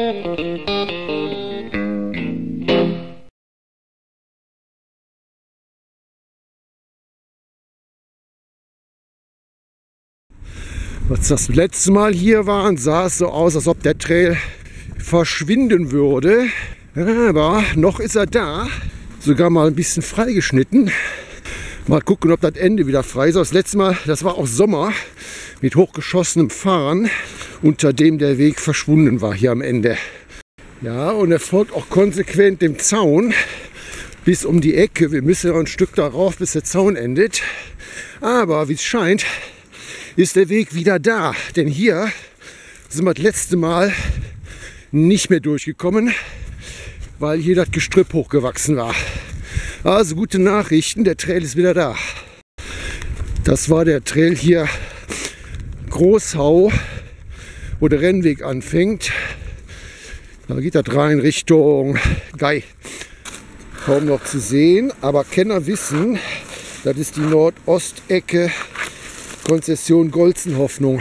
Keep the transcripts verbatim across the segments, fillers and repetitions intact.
Als das letzte Mal hier waren, sah es so aus, als ob der Trail verschwinden würde. Aber noch ist er da. Sogar mal ein bisschen freigeschnitten. Mal gucken, ob das Ende wieder frei ist. Das letzte Mal, das war auch Sommer mit hochgeschossenem Fahren, unter dem der Weg verschwunden war hier am Ende. Ja, und er folgt auch konsequent dem Zaun bis um die Ecke. Wir müssen noch ein Stück darauf, bis der Zaun endet. Aber wie es scheint, ist der Weg wieder da. Denn hier sind wir das letzte Mal nicht mehr durchgekommen, weil hier das Gestrüpp hochgewachsen war. Also gute Nachrichten, der Trail ist wieder da. Das war der Trail hier Großhau, wo der Rennweg anfängt. Da geht das rein Richtung Gei. Kaum noch zu sehen, aber Kenner wissen, das ist die Nordostecke Konzession Golzenhoffnung.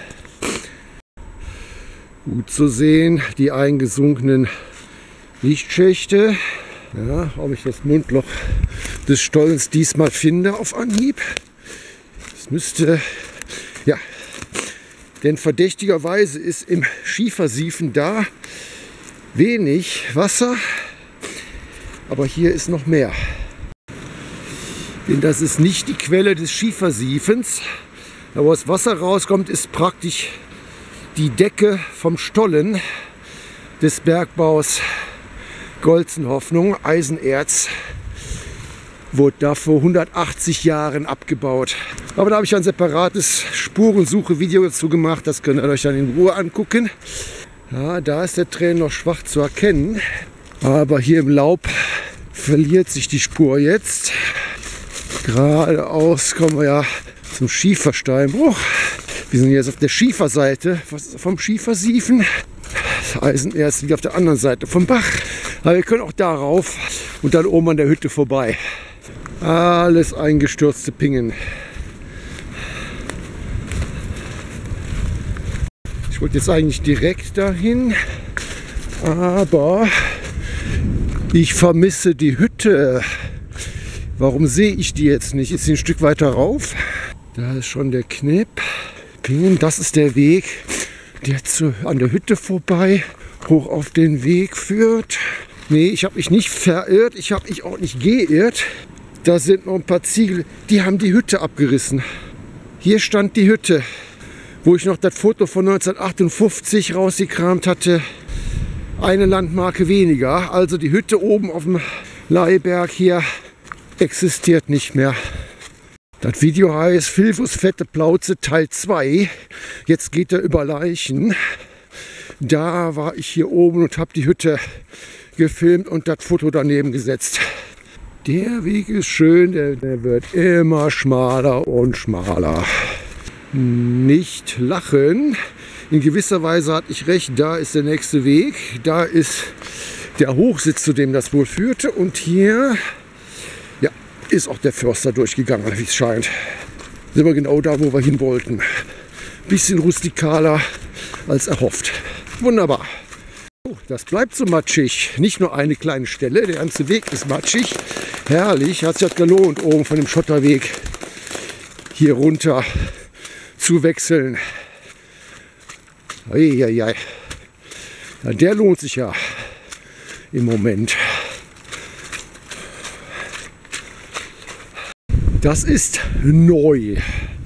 Gut zu sehen, die eingesunkenen Lichtschächte. Ja, ob ich das Mundloch des Stollens diesmal finde auf Anhieb. Es müsste, ja, denn verdächtigerweise ist im Schiefersiefen da wenig Wasser, aber hier ist noch mehr. Denn das ist nicht die Quelle des Schiefersiefens. Da wo das Wasser rauskommt, ist praktisch die Decke vom Stollen des Bergbaus Golzenhoffnung. Eisenerz wurde da vor hundertachtzig Jahren abgebaut. Aber da habe ich ein separates Spurensuche-Video dazu gemacht. Das könnt ihr euch dann in Ruhe angucken. Ja, da ist der Trail noch schwach zu erkennen. Aber hier im Laub verliert sich die Spur jetzt. Geradeaus kommen wir ja zum Schiefersteinbruch. Wir sind jetzt auf der Schieferseite vom Schiefersiefen. Das Eisenerz liegt auf der anderen Seite vom Bach. Aber wir können auch darauf und dann oben an der Hütte vorbei. Alles eingestürzte Pingen. Ich wollte jetzt eigentlich direkt dahin, aber ich vermisse die Hütte. Warum sehe ich die jetzt nicht? Ist sie ein Stück weiter rauf? Da ist schon der Knipp. Pingen, das ist der Weg, der zu, an der Hütte vorbei hoch auf den Weg führt. Nee, ich habe mich nicht verirrt, ich habe mich auch nicht geirrt. Da sind noch ein paar Ziegel, die haben die Hütte abgerissen. Hier stand die Hütte, wo ich noch das Foto von neunzehnhundertachtundfünfzig rausgekramt hatte. Eine Landmarke weniger, also die Hütte oben auf dem Leiberg hier existiert nicht mehr. Das Video heißt Filfus fette Plauze Teil zwei. Jetzt geht er über Leichen. Da war ich hier oben und habe die Hütte gefilmt und das Foto daneben gesetzt. Der Weg ist schön, der, der wird immer schmaler und schmaler. Nicht lachen. In gewisser Weise hatte ich recht, da ist der nächste Weg. Da ist der Hochsitz, zu dem das wohl führte. Und hier ja, ist auch der Förster durchgegangen, wie es scheint. Sind wir genau da, wo wir hin wollten. Bisschen rustikaler als erhofft. Wunderbar. Oh, das bleibt so matschig. Nicht nur eine kleine Stelle, der ganze Weg ist matschig. Herrlich, hat sich das gelohnt, oben von dem Schotterweg hier runter zu wechseln. Eieiei. Ja, der lohnt sich ja im Moment. Das ist neu.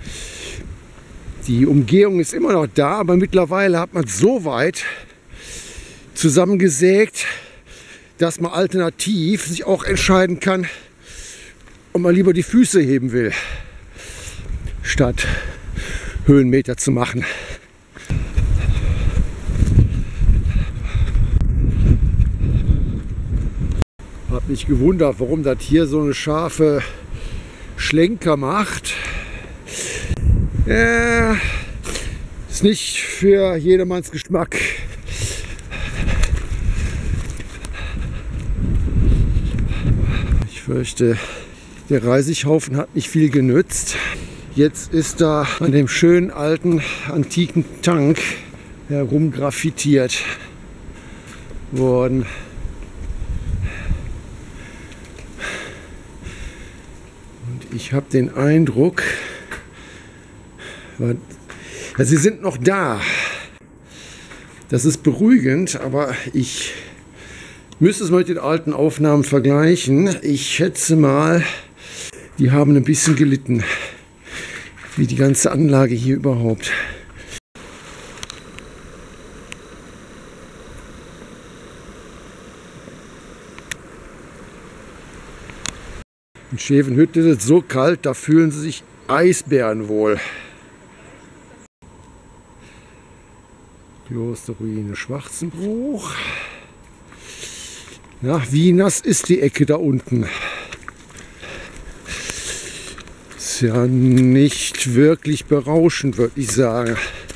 Die Umgehung ist immer noch da, aber mittlerweile hat man es so weit zusammengesägt, dass man alternativ sich auch entscheiden kann, ob man lieber die Füße heben will, statt Höhenmeter zu machen. Hab mich gewundert, warum das hier so eine scharfe Schlenker macht. Ja, ist nicht für jedermanns Geschmack. Ich fürchte, der Reisighaufen hat nicht viel genützt. Jetzt ist da an dem schönen alten antiken Tank herumgraffitiert. worden. Und ich habe den Eindruck, also sie sind noch da. Das ist beruhigend, aber ich müsste es mal mit den alten Aufnahmen vergleichen. Ich schätze mal, die haben ein bisschen gelitten, wie die ganze Anlage hier überhaupt. In Schevenhütte ist es so kalt, da fühlen sie sich Eisbären wohl. Klosterruine Schwarzenbruch. Ja, wie nass ist die Ecke da unten? Ist ja nicht wirklich berauschend, würde ich sagen.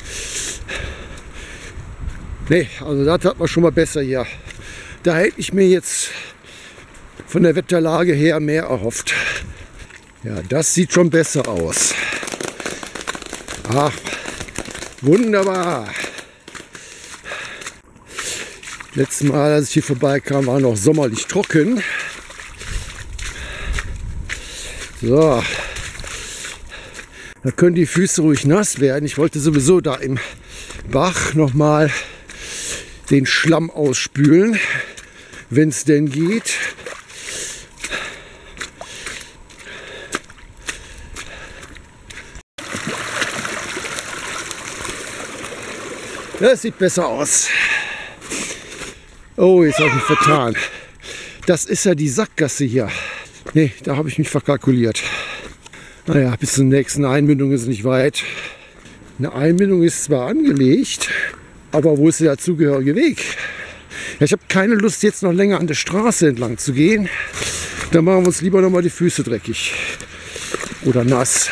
Ne, also das hat man schon mal besser hier. Da hätte ich mir jetzt von der Wetterlage her mehr erhofft. Ja, das sieht schon besser aus. Ach, wunderbar. Letztes Mal, als ich hier vorbeikam, war noch sommerlich trocken. So, da können die Füße ruhig nass werden. Ich wollte sowieso da im Bach noch mal den Schlamm ausspülen, wenn es denn geht. Das sieht besser aus. Oh, jetzt habe ich mich vertan. Das ist ja die Sackgasse hier. Ne, da habe ich mich verkalkuliert. Naja, bis zur nächsten Einmündung ist es nicht weit. Eine Einmündung ist zwar angelegt, aber wo ist der dazugehörige Weg? Ja, ich habe keine Lust, jetzt noch länger an der Straße entlang zu gehen. Da machen wir uns lieber noch mal die Füße dreckig oder nass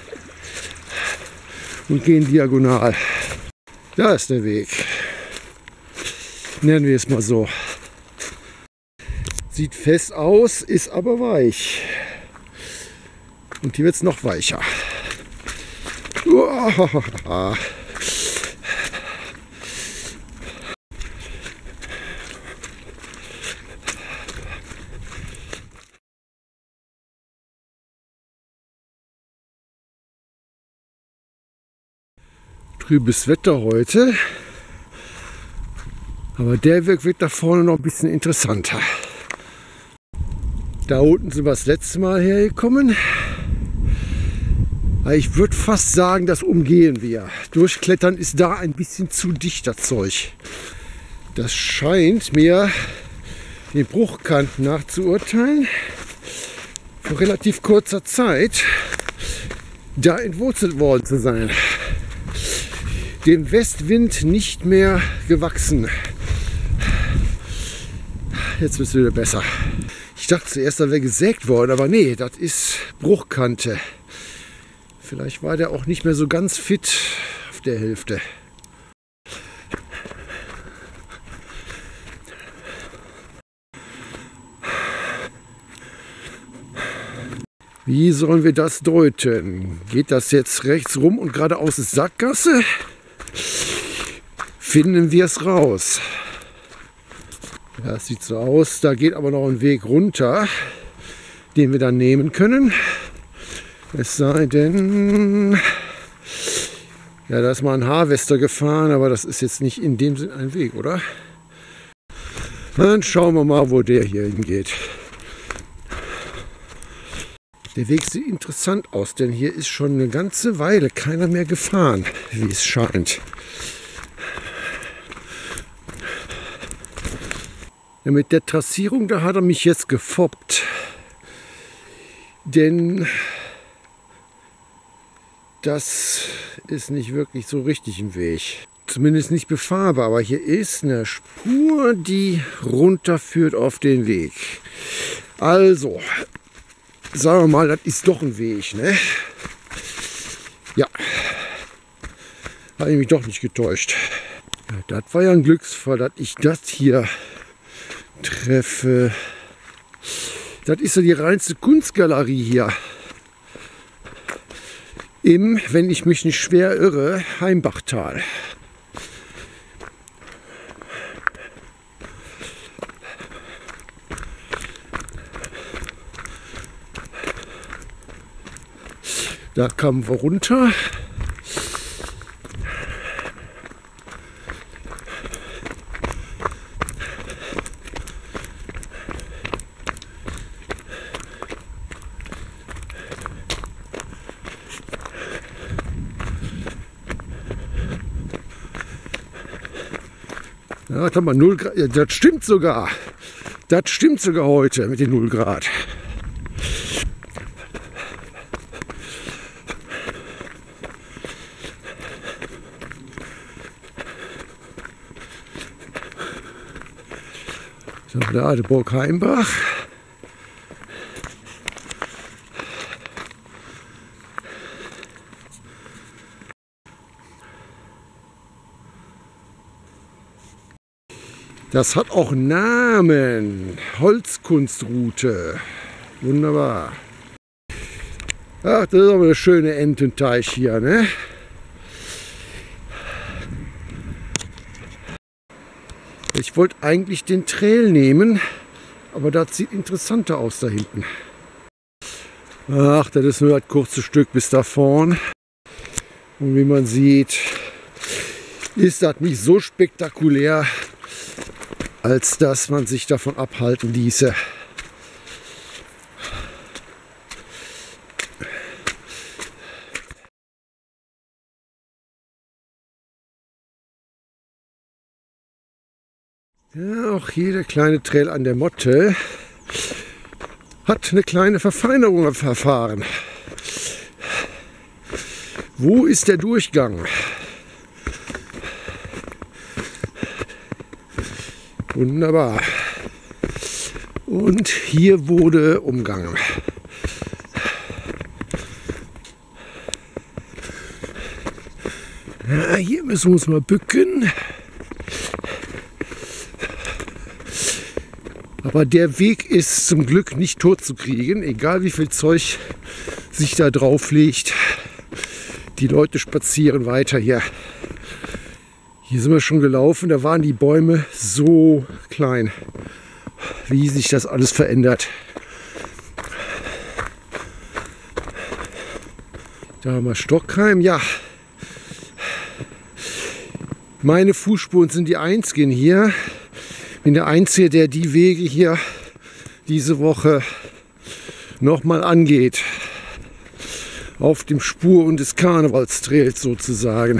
und gehen diagonal. Da ist der Weg. Nennen wir es mal so. Sieht fest aus, ist aber weich. Und hier wird es noch weicher. Uah. Trübes Wetter heute. Aber der Weg wird da vorne noch ein bisschen interessanter. Da unten sind wir das letzte Mal hergekommen. Ich würde fast sagen, das umgehen wir. Durchklettern ist da ein bisschen zu dicht, das Zeug. Das scheint mir den Bruchkanten nachzuurteilen, vor relativ kurzer Zeit da entwurzelt worden zu sein. Dem Westwind nicht mehr gewachsen. Jetzt wird es wieder besser. Ich dachte zuerst, da wäre gesägt worden, aber nee, das ist Bruchkante. Vielleicht war der auch nicht mehr so ganz fit auf der Hälfte. Wie sollen wir das deuten? Geht das jetzt rechts rum und geradeaus ist Sackgasse? Finden wir es raus. Ja, es sieht so aus, da geht aber noch ein Weg runter, den wir dann nehmen können. Es sei denn, ja, da ist mal ein Harvester gefahren, aber das ist jetzt nicht in dem Sinn ein Weg, oder? Dann schauen wir mal, wo der hier hingeht. Der Weg sieht interessant aus, denn hier ist schon eine ganze Weile keiner mehr gefahren, wie es scheint. Ja, mit der Trassierung, da hat er mich jetzt gefoppt. Denn das ist nicht wirklich so richtig im Weg. Zumindest nicht befahrbar, aber hier ist eine Spur, die runterführt auf den Weg. Also, sagen wir mal, das ist doch ein Weg, ne? Ja, habe ich mich doch nicht getäuscht. Ja, das war ja ein Glücksfall, dass ich das hier treffe. Das ist ja die reinste Kunstgalerie hier. Im, wenn ich mich nicht schwer irre, Da kamen wir runter. Ja, warte mal, null Grad. Ja, das stimmt sogar. Das stimmt sogar heute mit den null Grad. So, da der Burg Heimbach. Das hat auch einen Namen. Holzkunstroute. Wunderbar. Ach, das ist aber eine schöne Ententeich hier, ne? Ich wollte eigentlich den Trail nehmen, aber das sieht interessanter aus da hinten. Ach, das ist nur das kurze Stück bis da vorn. Und wie man sieht, ist das nicht so spektakulär, als dass man sich davon abhalten ließe. Ja, auch jeder kleine Trail an der Motte hat eine kleine Verfeinerung erfahren. Wo ist der Durchgang? Wunderbar. Und hier wurde umgangen. Ja, hier müssen wir uns mal bücken. Aber der Weg ist zum Glück nicht tot zu kriegen, egal wie viel Zeug sich da drauf legt. Die Leute spazieren weiter hier. Hier sind wir schon gelaufen, da waren die Bäume so klein, wie sich das alles verändert. Da haben wir Stockheim, ja. Meine Fußspuren sind die einzigen hier. Ich bin der Einzige, der die Wege hier diese Woche nochmal angeht. Auf dem Spuren des Karnevalstrails sozusagen.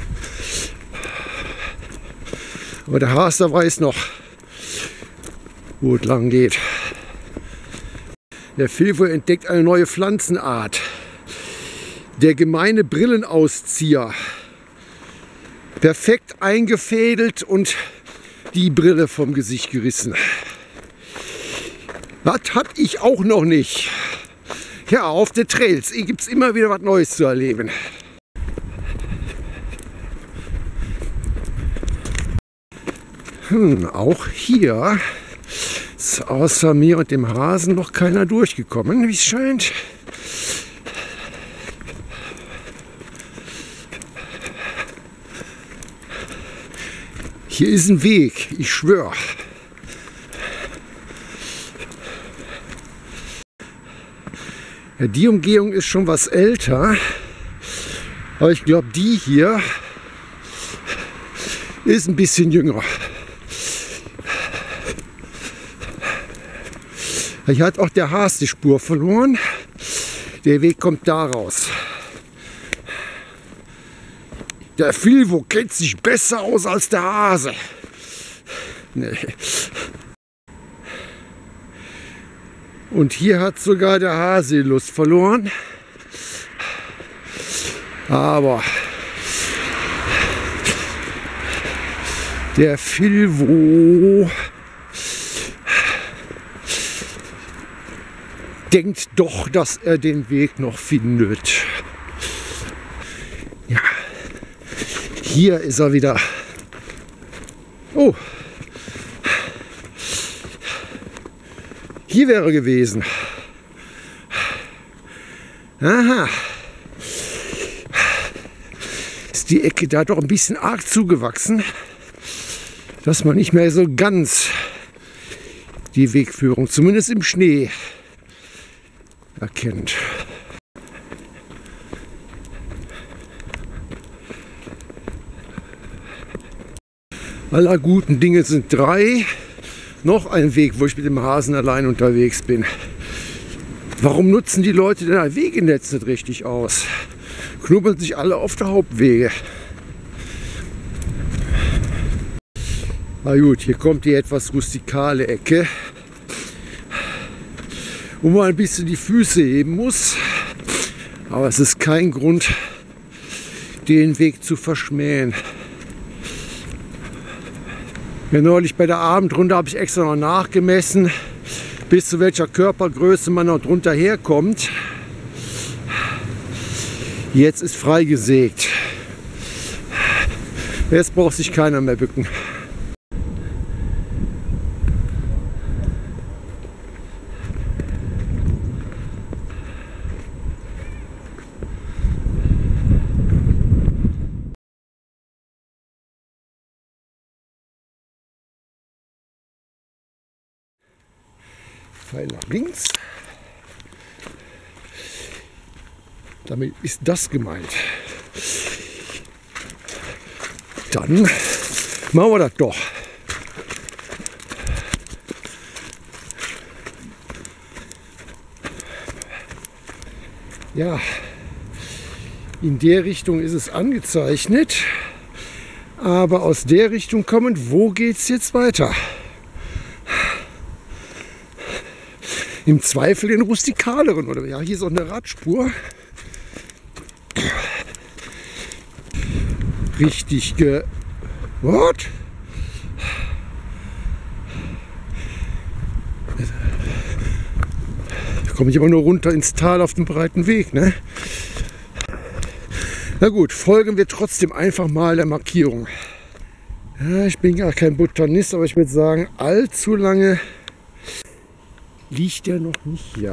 Aber der Haster weiß noch, wo es lang geht. Der Filvo entdeckt eine neue Pflanzenart. Der gemeine Brillenauszieher. Perfekt eingefädelt und die Brille vom Gesicht gerissen. Das hatte ich auch noch nicht. Ja, auf den Trails gibt es immer wieder was Neues zu erleben. Hm, auch hier ist außer mir und dem Hasen noch keiner durchgekommen, wie es scheint. Hier ist ein Weg, ich schwöre. Ja, die Umgehung ist schon was älter, aber ich glaube, die hier ist ein bisschen jünger. Hier hat auch der Has die Spur verloren. Der Weg kommt da raus. Der Filvo kennt sich besser aus als der Hase. Nee. Und hier hat sogar der Hase die Lust verloren. Aber der Filvo denkt doch, dass er den Weg noch findet. Ja, hier ist er wieder. Oh, hier wäre er gewesen. Aha, ist die Ecke da doch ein bisschen arg zugewachsen, dass man nicht mehr so ganz die Wegführung, zumindest im Schnee, erkennt. Aller guten Dinge sind drei. Noch ein Weg, wo ich mit dem Hasen allein unterwegs bin. Warum nutzen die Leute denn ein Wegenetz nicht richtig aus? Knubbeln sich alle auf der Hauptwege. Na gut, hier kommt die etwas rustikale Ecke, wo man ein bisschen die Füße heben muss. Aber es ist kein Grund, den Weg zu verschmähen. Ja, neulich bei der Abendrunde habe ich extra noch nachgemessen, bis zu welcher Körpergröße man noch drunter herkommt. Jetzt ist freigesägt. Jetzt braucht sich keiner mehr bücken. Pfeil nach links. Damit ist das gemeint. Dann machen wir das doch. Ja, in der Richtung ist es angezeichnet, aber aus der Richtung kommend, wo geht es jetzt weiter? Im Zweifel den rustikaleren, oder ja, hier ist auch eine Radspur. Richtig ge... What? Da komme ich aber nur runter ins Tal auf dem breiten Weg, ne? Na gut, folgen wir trotzdem einfach mal der Markierung. Ja, ich bin gar kein Botanist, aber ich würde sagen, allzu lange liegt er noch nicht hier.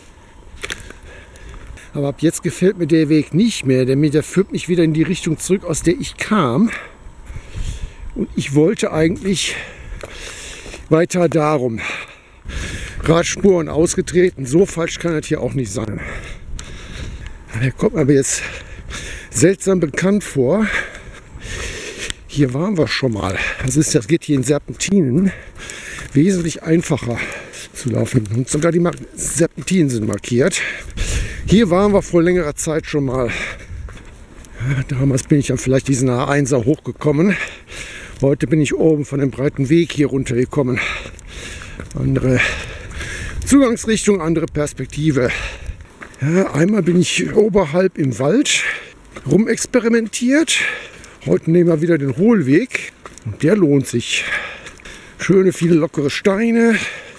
Aber ab jetzt gefällt mir der Weg nicht mehr, denn der führt mich wieder in die Richtung zurück, aus der ich kam. Und ich wollte eigentlich weiter darum. Radspuren ausgetreten, so falsch kann das hier auch nicht sein. Der kommt mir aber jetzt seltsam bekannt vor. Hier waren wir schon mal. Das, ist, das geht hier in Serpentinen wesentlich einfacher zu laufen. Und sogar die Serpentinen sind markiert. Hier waren wir vor längerer Zeit schon mal. Ja, damals bin ich dann vielleicht diesen A einser hochgekommen. Heute bin ich oben von dem breiten Weg hier runtergekommen. Andere Zugangsrichtung, andere Perspektive. Ja, einmal bin ich oberhalb im Wald rumexperimentiert. Heute nehmen wir wieder den Hohlweg. Und der lohnt sich. Schöne, viele lockere Steine.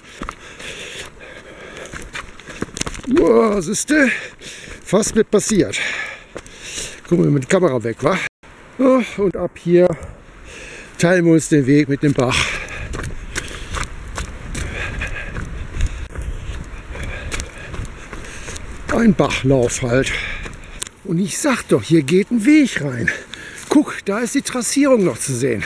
Wow, siehste, fast mit passiert. Gucken wir mit der Kamera weg, wa? Oh, und ab hier teilen wir uns den Weg mit dem Bach. Ein Bachlauf halt. Und ich sag doch, hier geht ein Weg rein. Guck, da ist die Trassierung noch zu sehen.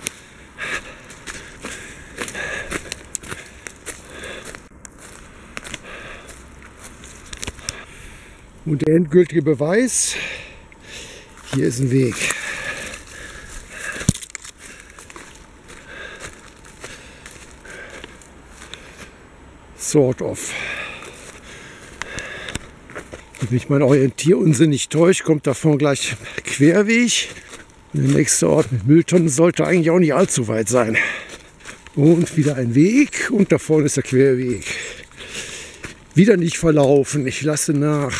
Und der endgültige Beweis, hier ist ein Weg. Sort of. Wenn mich mein Orientierunsinn nicht täuscht, kommt davon gleich Querweg. Der nächste Ort mit Mülltonnen sollte eigentlich auch nicht allzu weit sein. Und wieder ein Weg und da vorne ist der Querweg. Wieder nicht verlaufen, ich lasse nach.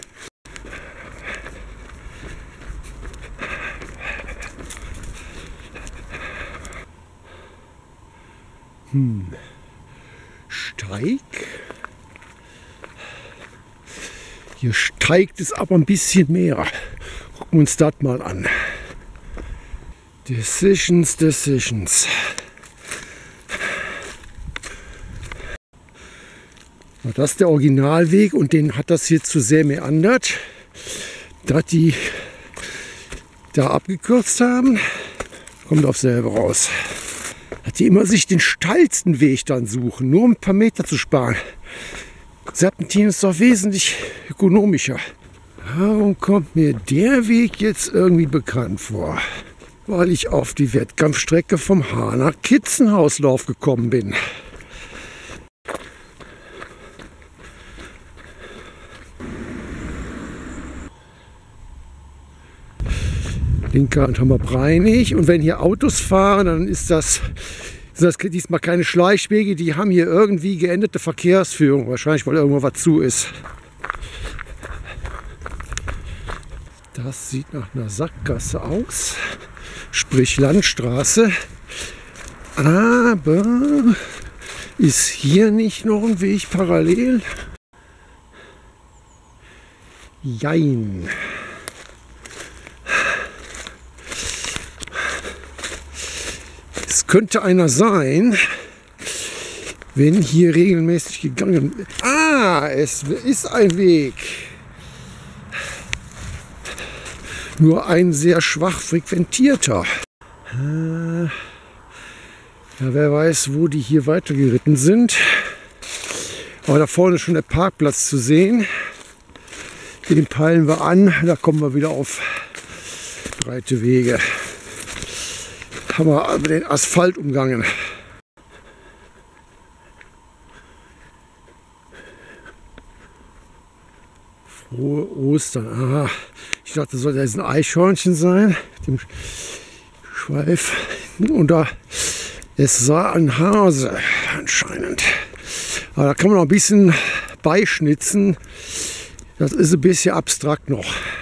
Hm. Steig. Hier steigt es aber ein bisschen mehr. Gucken wir uns das mal an. Decisions, Decisions. Das ist der Originalweg und den hat das hier zu sehr meandert, da die da abgekürzt haben. Kommt auf selber raus. Dass die immer sich den steilsten Weg dann suchen, nur um ein paar Meter zu sparen. Serpentin ist doch wesentlich ökonomischer. Warum kommt mir der Weg jetzt irgendwie bekannt vor? weil ich auf die Wettkampfstrecke vom Hahner Kitzenhauslauf gekommen bin. Linke Hand haben wir breinig, und wenn hier Autos fahren, dann ist das, sind das diesmal keine Schleichwege, die haben hier irgendwie geänderte Verkehrsführung, wahrscheinlich weil irgendwo was zu ist. Das sieht nach einer Sackgasse aus, sprich Landstraße, aber ist hier nicht noch ein Weg parallel? Jein. Es könnte einer sein, wenn hier regelmäßig gegangen wird. Ah, es ist ein Weg. Nur ein sehr schwach frequentierter. Ja, wer weiß, wo die hier weitergeritten sind. Aber da vorne ist schon der Parkplatz zu sehen. Den peilen wir an. Da kommen wir wieder auf breite Wege. Haben wir aber den Asphalt umgangen. Frohe Ostern. Aha. Ich dachte, das sollte jetzt ein Eichhörnchen sein. Mit dem Schweif. Und da, es war ein Hase anscheinend. Aber da kann man noch ein bisschen beischnitzen. Das ist ein bisschen abstrakt noch.